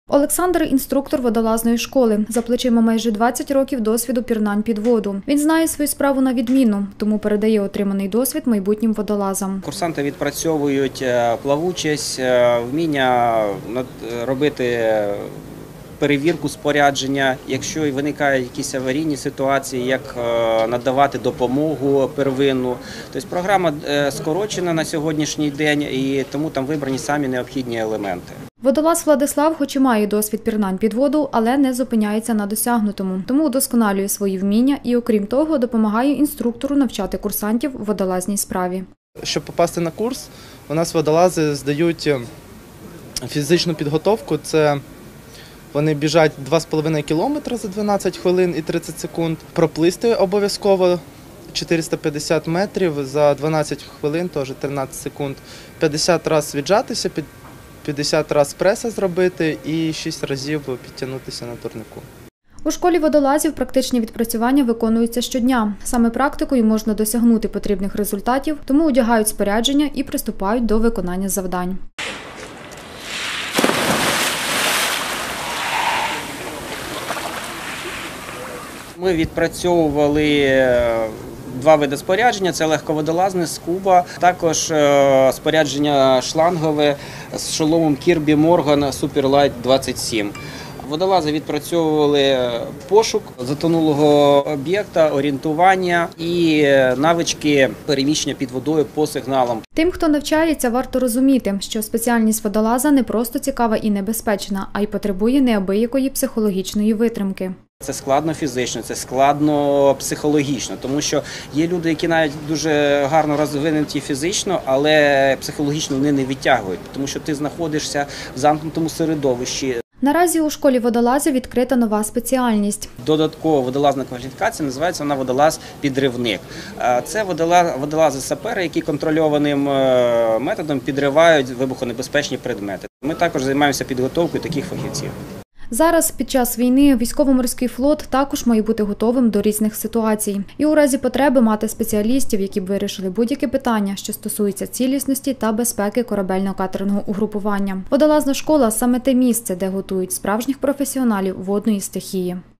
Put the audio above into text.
Олександр – інструктор водолазної школи. За плечима майже 20 років досвіду пірнань під воду. Він знає свою справу на відмінну, тому передає отриманий досвід майбутнім водолазам. Курсанти відпрацьовують плавучість, вміння робити перевірку спорядження, якщо виникають якісь аварійні ситуації, як надавати допомогу первинну. Тобто програма скорочена на сьогоднішній день і тому там вибрані самі необхідні елементи. Водолаз Владислав хоч і має досвід пірнань під воду, але не зупиняється на досягнутому. Тому удосконалює свої вміння і, окрім того, допомагає інструктору навчати курсантів у водолазній справі. Щоб попасти на курс, у нас водолази здають фізичну підготовку. Це вони біжать 2,5 кілометри за 12 хвилин і 30 секунд. Проплисти обов'язково 450 метрів за 12 хвилин, теж 13 секунд. 50 разів віджатися, 50 разів преса зробити і 6 разів підтягнутися на турнику. У школі водолазів практичні відпрацювання виконуються щодня. Саме практикою можна досягнути потрібних результатів, тому одягають спорядження і приступають до виконання завдань. Ми відпрацьовували два види спорядження – це легководолазне, скуба, також спорядження шлангове з шоломом Kirby Morgan Superlight 27. Водолази відпрацьовували пошук затонулого об'єкта, орієнтування і навички переміщення під водою по сигналам. Тим, хто навчається, варто розуміти, що спеціальність водолаза не просто цікава і небезпечна, а й потребує неабиякої психологічної витримки. Це складно фізично, це складно психологічно, тому що є люди, які навіть дуже гарно розвинуті фізично, але психологічно вони не відтягують, тому що ти знаходишся в замкнутому середовищі. Наразі у школі водолазів відкрита нова спеціальність. Додаткова водолазна кваліфікація, називається вона водолаз-підривник. Це водолази-сапери, які контрольованим методом підривають вибухонебезпечні предмети. Ми також займаємося підготовкою таких фахівців. Зараз, під час війни, військово-морський флот також має бути готовим до різних ситуацій. І у разі потреби мати спеціалістів, які б вирішили будь-які питання, що стосуються цілісності та безпеки корабельно-катерного угрупування. Водолазна школа – саме те місце, де готують справжніх професіоналів водної стихії.